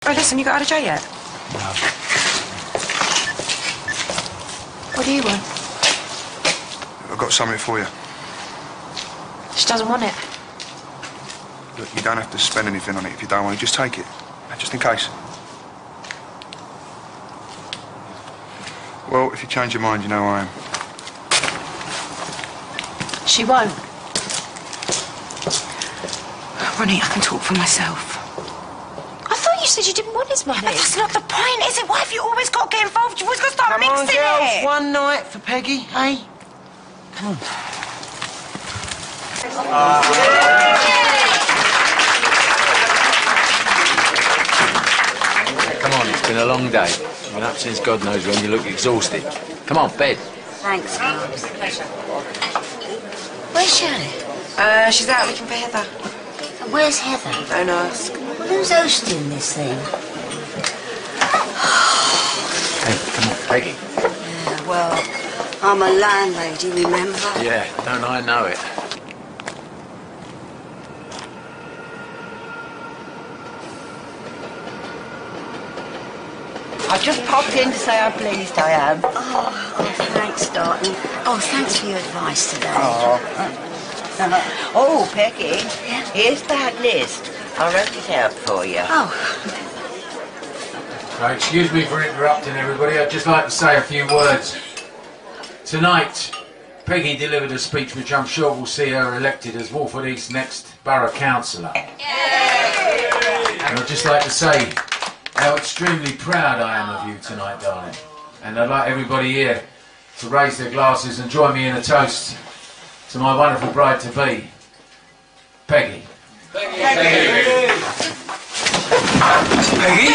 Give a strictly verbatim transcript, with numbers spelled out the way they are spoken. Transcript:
Oh, listen, you got out of jail yet? No. What do you want? I've got something for you. She doesn't want it. Look, you don't have to spend anything on it if you don't want it. Just take it. Just in case. Well, if you change your mind, you know I am. She won't. Ronnie, I can talk for myself. I thought you said you didn't want his money. Yeah, but that's not the point, is it? Why have you always got to get involved? You've always got to start Come mixing on, girls, it. one night for Peggy, hey? Come on. Come on, it's been a long day. You've been up since God knows when. You look exhausted. Come on, bed. Thanks, Mark. Where's Shelley? Uh, she's out looking for Heather. And where's Heather? Don't ask. Well, who's hosting this thing? Hey, come on, Peggy. Yeah, well, I'm a landlady, remember? Yeah, don't I know it? I've just popped in to say how pleased I am. Oh, oh thanks, darling. Oh, thanks for your advice today. Oh, oh Peggy, Yeah? here's that list. I wrote it out for you. Oh, Right, excuse me for interrupting everybody. I'd just like to say a few words. Tonight, Peggy delivered a speech which I'm sure will see her elected as Walford East's next borough councillor. And I'd just like to say how extremely proud I am of you tonight, darling. And I'd like everybody here to raise their glasses and join me in a toast to my wonderful bride-to-be, Peggy. Peggy. Peggy. Peggy.